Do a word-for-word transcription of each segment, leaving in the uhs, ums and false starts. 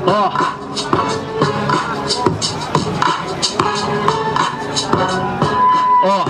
Ó. Ó.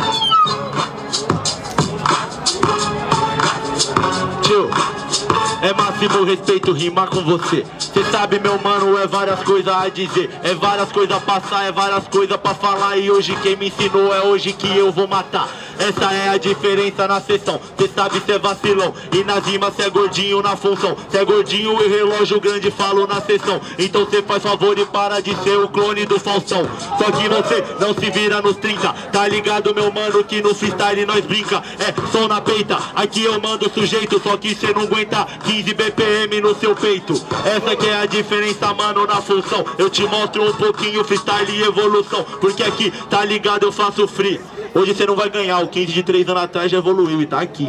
Tio, é máximo respeito rimar com você. Cê sabe, meu mano, é várias coisas a dizer, é várias coisas a passar, é várias coisas pra falar. E hoje quem me ensinou é hoje que eu vou matar. Essa é a diferença na sessão. Cê sabe, cê é vacilão, e nas rimas cê é gordinho na função. Cê é gordinho e relógio grande falo na sessão. Então cê faz favor e para de ser o clone do Faustão. Só que você não se vira nos trinta. Tá ligado, meu mano, que no freestyle nós brinca. É som na peita, aqui eu mando sujeito. Só que cê não aguenta quinze B P M no seu peito. Essa que é a diferença, mano, na função. Eu te mostro um pouquinho freestyle e evolução. Porque aqui, tá ligado, eu faço free. Hoje você não vai ganhar, o quinze de três anos atrás já evoluiu e tá aqui.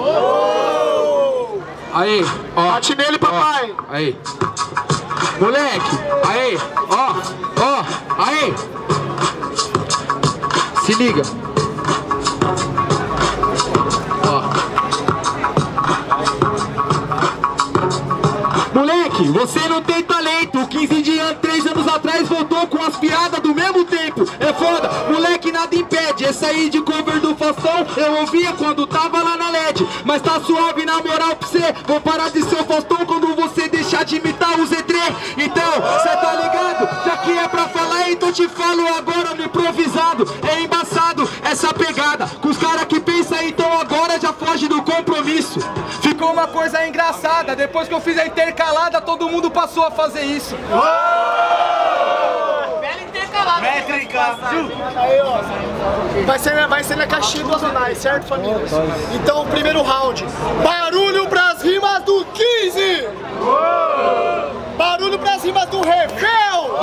Aí, ó. Bate nele, papai. Ó, aí. Moleque, aí, ó, ó, aí. Se liga. Ó. Moleque, você não tem talento. quinze de anos, três anos atrás voltou com as piadas do mesmo tempo. É foda, moleque, nada impede. Esse aí de cover do Faustão eu ouvia quando tava lá na L E D. Mas tá suave na moral pra você. Vou parar de ser o Faustão quando você deixar de imitar o Z três. Então, cê tá ligado? Já que é pra falar, então te falo agora no improvisado. É embaçado essa pegada. Com os caras que pensam, então agora já foge do compromisso. Ficou uma coisa engraçada. Depois que eu fiz a intercalada, todo mundo passou a fazer isso. Bela intercalada. Métrica. Vai ser, vai ser na caixinha dos anais, certo, família? Então, primeiro round. Barulho pras rimas do quinze. Barulho pras rimas do Refel.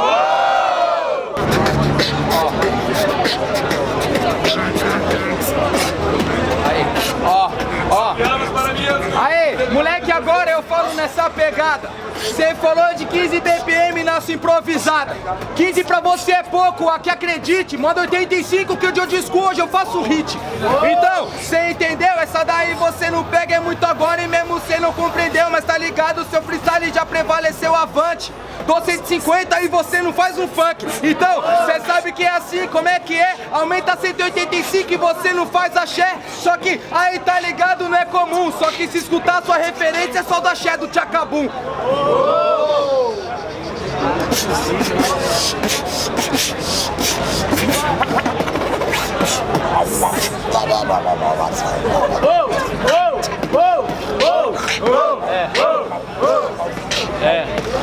Aí, ó, ó. Aí, moleque, agora eu falo nessa pegada. Você falou de quinze B P M na sua improvisada. quinze pra você é pouco, aqui acredite. Manda oitenta e cinco que o de disco hoje eu faço hit. Então, cê entendeu? Essa daí você não pega, é muito agora e mesmo cê não compreendeu. Mas tá ligado, seu freestyle já prevaleceu avante. Tô cento e cinquenta e você não faz um funk. Então, cê sabe que é assim, como é que é? Aumenta cento e oitenta e cinco e você não faz axé. Só que aí tá ligado, não é comum. Só que se escutar sua referência é só do axé do Tchacabum. É.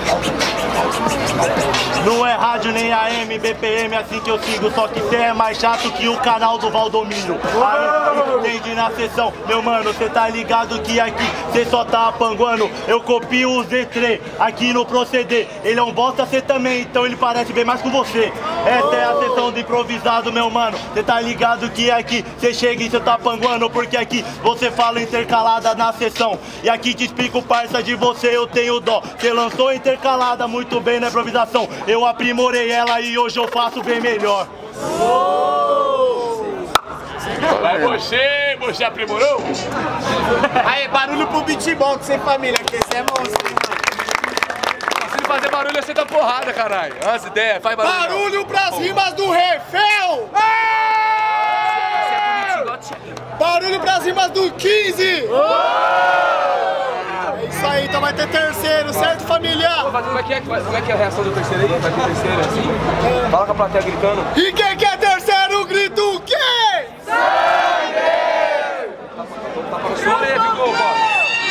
Não é rádio nem A M, B P M, assim que eu sigo. Só que cê é mais chato que o canal do Valdomiro. Aí, entende na sessão, meu mano, cê tá ligado que aqui cê só tá apanguando. Eu copio o Z três aqui no proceder. Ele é um bosta, cê também, então ele parece bem mais com você. Essa é a sessão do improvisado, meu mano. Cê tá ligado que aqui cê chega e cê tá panguando. Porque aqui você fala intercalada na sessão. E aqui te explico, parça, de você eu tenho dó. Cê lançou intercalada muito bem na improvisação. Eu aprimorei ela e hoje eu faço bem melhor. Vai você, você aprimorou? Aí, barulho pro beatbox, sem família, que esse é monstro. Se ele fazer barulho, você dá porrada, caralho. As ideias, faz barulho. Barulho pras rimas do Refel! Barulho pras rimas do quinze! É isso aí, então vai ter terceiro, certo, família? Como é que é, como é, que é a reação do terceiro aí? Vai ter terceiro assim? Fala com a plateia gritando. E quem quer terceiro, grita o quê? Sangue! Tá pra sua aí, ficou, ó.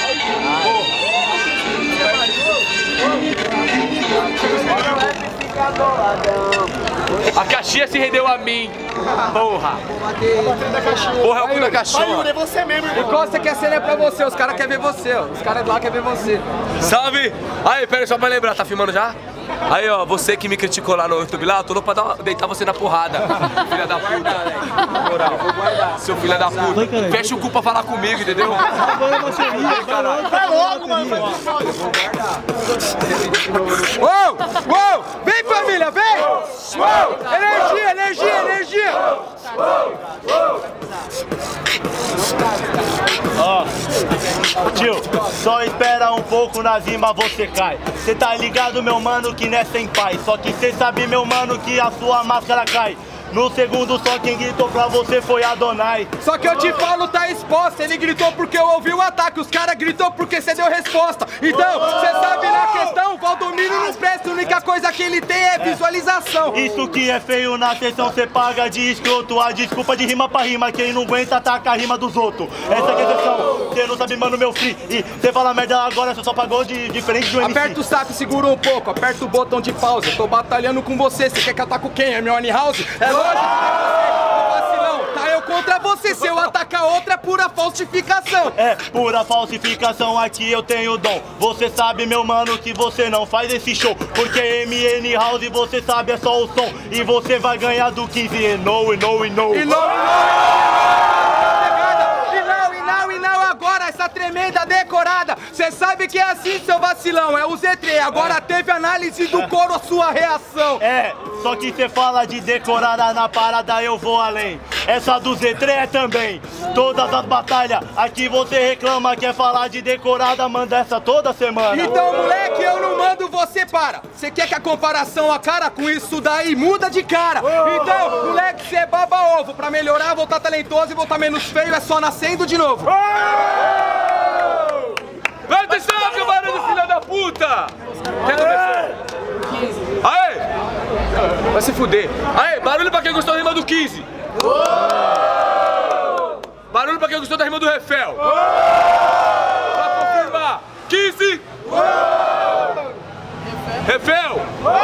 A caixinha se rendeu a mim. Porra. Porra, é o cu da caixinha. Vai, Yuri, é você mesmo, irmão. E qual você quer ser é pra você, os caras querem ver você, ó. Os caras lá querem ver você. Salve! Aí, pera aí, só pra lembrar, tá filmando já? Aí, ó, você que me criticou lá no YouTube lá, eu tô louco pra dar, deitar você na porrada. Filha da puta. Moral. Seu filho da puta. Fecha o cu pra falar comigo, entendeu? Vai logo, mano. Uou! Uou! Vem, família, vem! Uou! Energia, energia, energia! Ó, tio, Só espera um pouco, na rima você cai. Cê tá ligado, meu mano, que nessa tem paz. Só que cê sabe, meu mano, que a sua máscara cai. No segundo só quem gritou pra você foi Adonai. Só que eu te falo, tá exposta. Ele gritou porque eu ouvi o ataque. Os caras gritou porque você deu resposta. Então, você sabe na questão, Valdomiro não presta. A única coisa que ele tem é visualização. Isso que é feio na sessão, cê paga de escroto. A desculpa de rima pra rima, quem não aguenta ataca a rima dos outros. Essa que é a questão, cê não sabe, mano, meu free. E cê fala merda agora, cê só pagou de diferente do M C. Aperta o saco, segura um pouco, aperta o botão de pausa. Eu tô batalhando com você, cê quer que ataque quem? É meu Honey House? É lógico. Vacilão, tá eu contra você, se eu atacar outra é pura falsificação. É pura falsificação, aqui eu tenho dom. Você sabe, meu mano, que você não faz esse show. Porque M N House, você sabe, é só o som. E você vai ganhar do quinze, e no, e no, e no. E não, e não, e não, e não, e não, agora essa tremenda decorada. Cê sabe que é assim, seu vacilão, é o Z três. Agora teve análise do coro, a sua reação. É, só que cê fala de decorada na parada, eu vou além. Essa do Z três também. Todas as batalhas, aqui você reclama, quer falar de decorada, manda essa toda semana. Então, moleque, eu não mando, você para. Você quer que a comparação a cara com isso daí muda de cara. Então, moleque, você é baba ovo. Pra melhorar, voltar talentoso e voltar menos feio, é só nascendo de novo. Presta atenção, camarada de filha da puta! Quer começar? Aê! Vai se fuder. Aê, barulho pra quem gostou da rima do quinze. Barulho pra quem gostou da rima do Refel. Pra confirmar. quinze. Refel.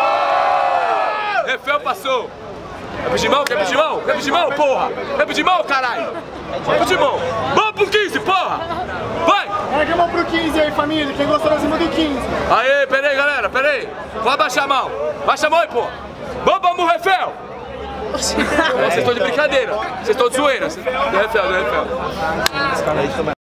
Refel passou. Quer pedir mão? Quer pedir mão? Quer pedir mão, porra? Quer pedir mão, caralho? Quer pedir mão? Vamos pro quinze, porra! Vai! Ergue a mão pro quinze aí, família. Quem gostou da cima do quinze? Aê, pera aí, galera, pera aí. Vai baixar a mão. Baixa a mão aí, porra. Vamos, vamos, Refel! Vocês estão de brincadeira. Vocês estão de zoeira. Do Refel, do Refel.